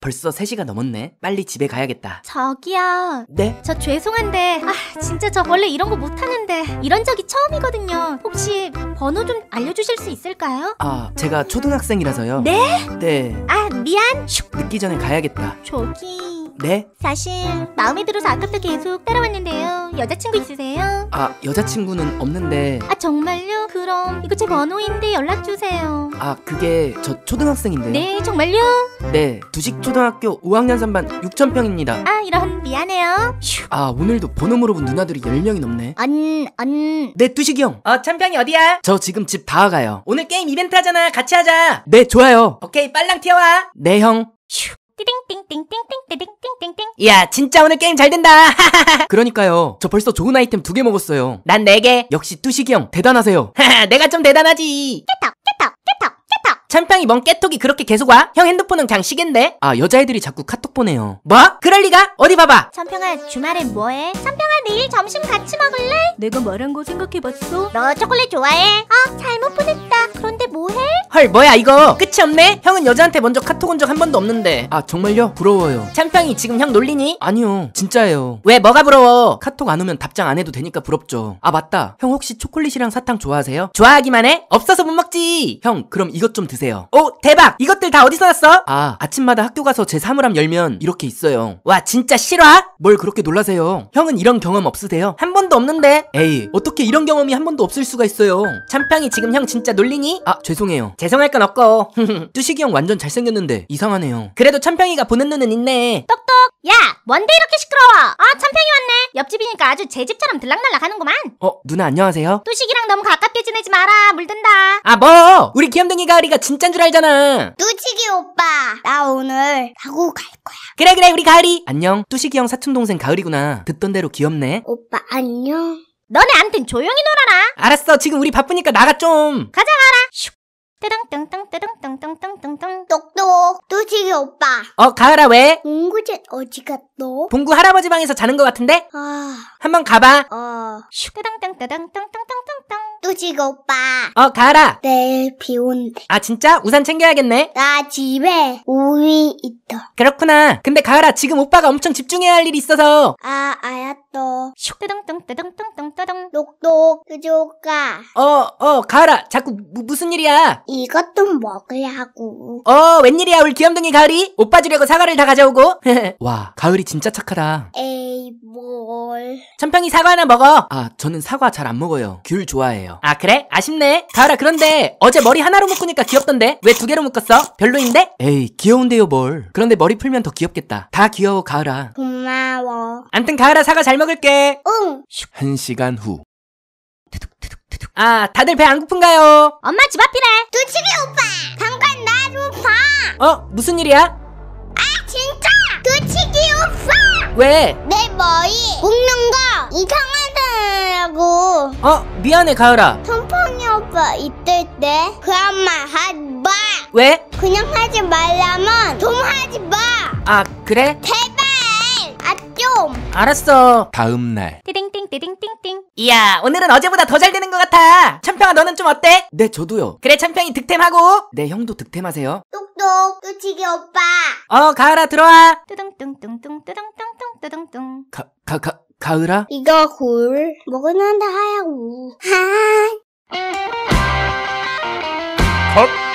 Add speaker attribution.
Speaker 1: 벌써 3시가 넘었네. 빨리 집에 가야겠다.
Speaker 2: 저기요.
Speaker 1: 네?
Speaker 2: 저 죄송한데 진짜 저 원래 이런 거 못하는데 이런 적이 처음이거든요. 혹시 번호 좀 알려주실 수 있을까요?
Speaker 1: 제가 초등학생이라서요.
Speaker 2: 네?
Speaker 1: 네.
Speaker 2: 미안.
Speaker 1: 늦기 전에 가야겠다.
Speaker 2: 저기
Speaker 1: 네?
Speaker 2: 사실 마음에 들어서 아까부터 계속 따라왔는데요. 여자친구 있으세요?
Speaker 1: 여자친구는 없는데.
Speaker 2: 정말요? 그럼 이거 제 번호인데 연락주세요.
Speaker 1: 그게 저 초등학생인데요.
Speaker 2: 네, 정말요?
Speaker 1: 네, 두식초등학교 5학년 3반 6,000평입니다.
Speaker 2: 이런 미안해요.
Speaker 1: 오늘도 번호 물어본 누나들이 10명이 넘네. 네, 두식이 형.
Speaker 3: 천평이 어디야?
Speaker 1: 저 지금 집 다 와가요.
Speaker 3: 오늘 게임 이벤트 하잖아. 같이 하자.
Speaker 1: 네, 좋아요.
Speaker 3: 오케이, 빨랑 튀어와.
Speaker 1: 네, 형.
Speaker 2: 띵띵띵띵띵띵띵띵띵.
Speaker 3: 야, 진짜 오늘 게임 잘 된다.
Speaker 1: 그러니까요. 저 벌써 좋은 아이템 2개 먹었어요.
Speaker 3: 난 4개.
Speaker 1: 역시 뚜식이 형 대단하세요.
Speaker 3: 내가 좀 대단하지.
Speaker 2: 깨톡.
Speaker 3: 천평이 뭔 깨톡이 그렇게 계속 와? 형 핸드폰은 그냥 시계인데?
Speaker 1: 여자애들이 자꾸 카톡 보내요.
Speaker 3: 뭐? 그럴 리가? 어디 봐봐.
Speaker 2: 천평아, 주말엔 뭐해? 천평아, 내일 점심 같이 먹을래? 내가 말한 거 생각해봤어? 너 초콜릿 좋아해? 잘못 보냈다. 그런데 뭐해?
Speaker 3: 헐, 뭐야 이거? 끝이 없네? 형은 여자한테 먼저 카톡 온 적 한 번도 없는데.
Speaker 1: 정말요? 부러워요.
Speaker 3: 천평이 지금 형 놀리니?
Speaker 1: 아니요, 진짜예요.
Speaker 3: 왜, 뭐가 부러워?
Speaker 1: 카톡 안 오면 답장 안 해도 되니까 부럽죠. 맞다. 형 혹시 초콜릿이랑 사탕 좋아하세요?
Speaker 3: 좋아하기만 해? 없어서 못 먹지.
Speaker 1: 형, 그럼 이것 좀 드세요.
Speaker 3: 오, 대박! 이것들 다 어디서 났어?
Speaker 1: 아침마다 학교 가서 제 사물함 열면 이렇게 있어요.
Speaker 3: 와, 진짜 실화?
Speaker 1: 뭘 그렇게 놀라세요? 형은 이런 경험 없으세요?
Speaker 3: 한 번도 없는데.
Speaker 1: 에이, 어떻게 이런 경험이 한 번도 없을 수가 있어요?
Speaker 3: 천평이 지금 형 진짜 놀리니?
Speaker 1: 죄송해요.
Speaker 3: 죄송할 건 없고.
Speaker 1: 뚜식이 형 완전 잘생겼는데 이상하네요.
Speaker 3: 그래도 천평이가 보는 눈은 있네.
Speaker 2: 똑똑. 야, 뭔데 이렇게 시끄러워? 천평이 왔네. 옆집이니까 아주 제 집처럼 들락날락 하는구만.
Speaker 1: 누나 안녕하세요?
Speaker 2: 뚜식이랑 너무 가깝게 지내지 마라. 물든다.
Speaker 3: 뭐? 우리 귀염둥이 가을이가 진짠 줄 알잖아.
Speaker 4: 뚜식이 오빠, 나 오늘 하고 갈 거야.
Speaker 3: 그래, 우리 가을이.
Speaker 1: 안녕, 뚜식이 형 사촌동생 가을이구나. 듣던 대로 귀엽네.
Speaker 4: 오빠 안녕.
Speaker 2: 너네 암튼 조용히 놀아라.
Speaker 3: 알았어, 지금 우리 바쁘니까 나가 좀.
Speaker 2: 가자. 뜨덩뜨덩뜨덩뜨덩뜨덩뜨덩.
Speaker 4: 똑똑, 뚜식이 오빠.
Speaker 3: 가을아, 왜?
Speaker 4: 공구제 어디 갔노?
Speaker 3: 봉구 할아버지 방에서 자는 것 같은데? 한번 가봐.
Speaker 2: 뜨덩뜨덩뜨덩뜨덩뜨덩.
Speaker 4: 뚜식이 오빠.
Speaker 3: 가을아.
Speaker 4: 내일 비 온대.
Speaker 3: 진짜? 우산 챙겨야겠네.
Speaker 4: 나 집에 우위 있다.
Speaker 3: 그렇구나. 근데 가을아, 지금 오빠가 엄청 집중해야 할 일이 있어서.
Speaker 4: 알았어.
Speaker 2: 뜨덩뜨덩뜨덩뜨덩뜨덩.
Speaker 4: 똑똑, 뚜식이 오빠.
Speaker 3: 가을아, 자꾸 무슨 일이야?
Speaker 4: 이것도 먹으려고.
Speaker 3: 웬일이야, 우리 귀염둥이 가을이? 오빠 주려고 사과를 다 가져오고.
Speaker 1: 와, 가을이 진짜 착하다.
Speaker 4: 에이, 뭘.
Speaker 3: 천평이 사과 하나 먹어.
Speaker 1: 저는 사과 잘 안 먹어요. 귤 좋아해요.
Speaker 3: 그래? 아쉽네. 가을아, 그런데 어제 머리 하나로 묶으니까 귀엽던데? 왜 2개로 묶었어? 별로인데?
Speaker 1: 에이, 귀여운데요 뭘. 그런데 머리 풀면 더 귀엽겠다. 다 귀여워, 가을아.
Speaker 4: 고마워.
Speaker 3: 암튼 가을아, 사과 잘 먹을게.
Speaker 4: 응.
Speaker 1: 1시간 후.
Speaker 3: 다들 배 안 고픈가요?
Speaker 2: 엄마 집 앞이래.
Speaker 4: 뚜식이 오빠, 잠깐 나 좀 봐.
Speaker 3: 무슨 일이야?
Speaker 4: 진짜! 뚜식이 오빠!
Speaker 3: 왜?
Speaker 4: 내 머리 묶는 거 이상하다고.
Speaker 3: 미안해, 가을아.
Speaker 4: 천펑이 오빠 있을 때 그런 말 하지 마.
Speaker 3: 왜?
Speaker 4: 그냥 하지 말라면 좀 하지 마.
Speaker 3: 그래?
Speaker 4: 제발. 좀.
Speaker 3: 알았어.
Speaker 1: 다음날.
Speaker 2: 띠딩띵띠딩띵띵.
Speaker 3: 이야, 오늘은 어제보다 더 잘 되는 것 같아. 천평아, 너는 좀 어때?
Speaker 1: 네, 저도요.
Speaker 3: 그래, 천평이 득템하고.
Speaker 1: 네, 형도 득템하세요.
Speaker 4: 똑똑, 뚜식이 오빠.
Speaker 3: 가을아, 들어와.
Speaker 2: 뜨덩뚱뚱뚱 뜨덩뚱뚱.
Speaker 1: 가을아?
Speaker 4: 이거 굴 먹었는데 하야고.
Speaker 5: 컷.